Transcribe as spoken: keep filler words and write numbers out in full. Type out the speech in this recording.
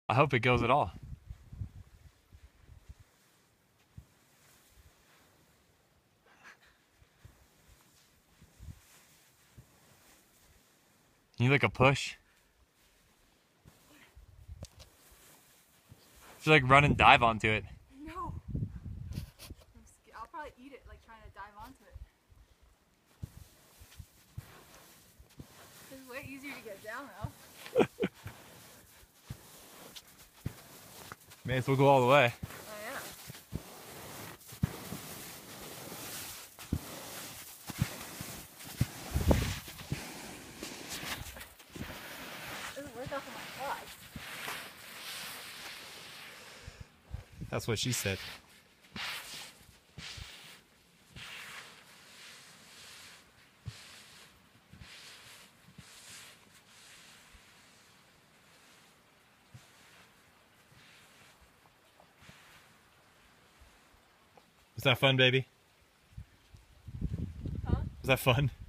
I hope it goes at all. You like a push? Just like run and dive onto it. No. I'll probably eat it, like trying to dive onto it. It's way easier to get down though. May as well go all the way. Oh yeah. Doesn't work off of my quads. That's what she said. Was that fun, baby? Huh? Was that fun?